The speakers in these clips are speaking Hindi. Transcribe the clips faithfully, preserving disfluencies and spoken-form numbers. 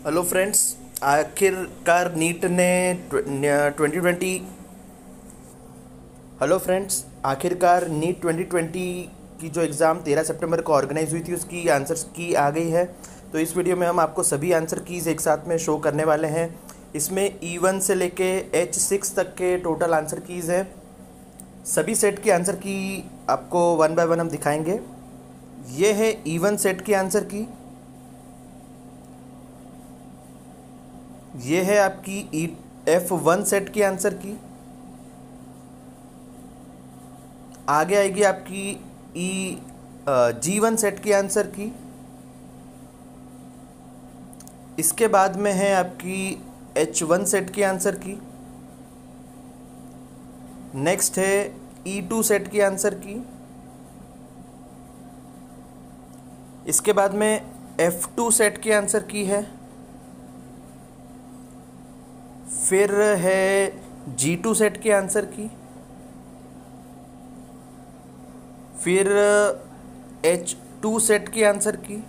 हेलो फ्रेंड्स, आखिरकार नीट ने ट्वेंटी ट्वेंटी हेलो फ्रेंड्स आखिरकार नीट ट्वेंटी ट्वेंटी की जो एग्ज़ाम तेरह सितंबर को ऑर्गेनाइज हुई थी उसकी आंसर्स की आ गई है। तो इस वीडियो में हम आपको सभी आंसर कीज़ एक साथ में शो करने वाले हैं। इसमें ई वन से लेके एच सिक्स तक के टोटल आंसर कीज़ हैं। सभी सेट की आंसर की आपको वन बाय वन हम दिखाएंगे। ये है ई वन सेट की आंसर की, ये है आपकी ई एफ वन सेट की आंसर की, आगे आएगी आपकी ई जी वन सेट की आंसर की, इसके बाद में है आपकी एच वन सेट की आंसर की, नेक्स्ट है ई टू सेट की आंसर की, इसके बाद में एफ टू सेट की आंसर की है, फिर है जी टू सेट के आंसर की, फिर एच टू सेट के आंसर की,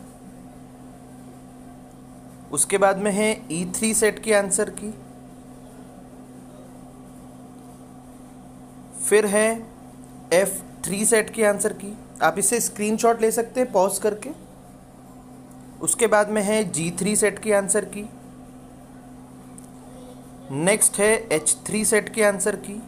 उसके बाद में है ई थ्री सेट के आंसर की, फिर है एफ थ्री सेट के आंसर की। आप इसे स्क्रीनशॉट ले सकते हैं पॉज करके। उसके बाद में है जी थ्री सेट के आंसर की, नेक्स्ट है एच थ्री सेट के आंसर की।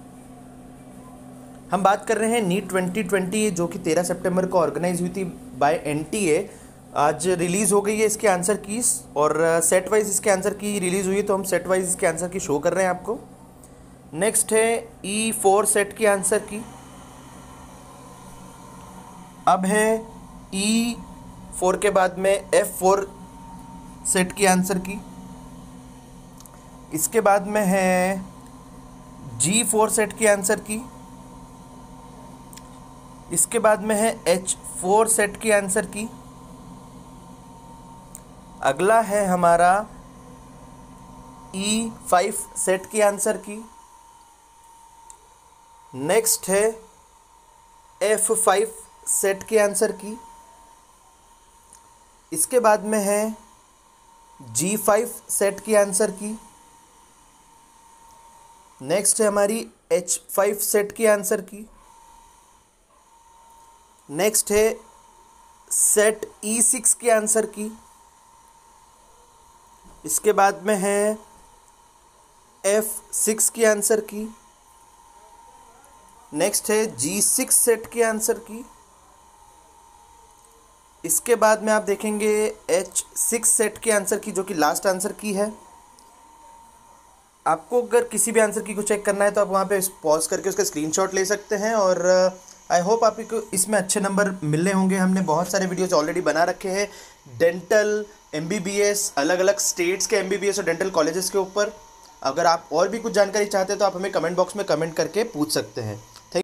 हम बात कर रहे हैं नीट ट्वेंटी ट्वेंटी जो कि तेरह सितंबर को ऑर्गेनाइज हुई थी बाय एन टी ए। आज रिलीज़ हो गई है इसके आंसर कीज और सेट वाइज इसके आंसर की रिलीज़ हुई है, तो हम सेट वाइज इसके आंसर की शो कर रहे हैं आपको। नेक्स्ट है ई फोर सेट की आंसर की। अब है ई फोर के बाद में एफ फोर सेट की आंसर की, इसके बाद में है जी फोर सेट की आंसर की, इसके बाद में है एच फोर सेट की आंसर की। अगला है हमारा ई फाइव सेट की आंसर की, नेक्स्ट है एफ फाइव सेट के आंसर की, इसके बाद में है जी फाइव सेट की आंसर की, नेक्स्ट है हमारी एच फाइव सेट की आंसर की, नेक्स्ट है सेट ई सिक्स की आंसर की, इसके बाद में है एफ सिक्स की आंसर की, नेक्स्ट है जी सिक्स सेट की आंसर की, इसके बाद में आप देखेंगे एच सिक्स सेट के आंसर की जो कि लास्ट आंसर की है। आपको अगर किसी भी आंसर की को चेक करना है तो आप वहाँ पे पॉज करके उसका स्क्रीनशॉट ले सकते हैं और आई होप आपको इसमें अच्छे नंबर मिलने होंगे। हमने बहुत सारे वीडियोस ऑलरेडी बना रखे हैं डेंटल, एमबीबीएस, अलग अलग स्टेट्स के एमबीबीएस और डेंटल कॉलेजेस के ऊपर। अगर आप और भी कुछ जानकारी चाहते हैं तो आप हमें कमेंट बॉक्स में कमेंट करके पूछ सकते हैं।